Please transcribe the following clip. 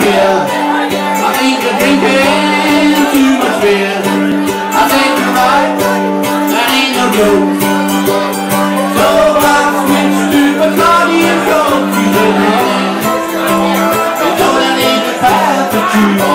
beer. I think you're drinking too much beer. I take the right, that ain't no joke. So I switched to Bacardi and Coke. You know that ain't the path to choose.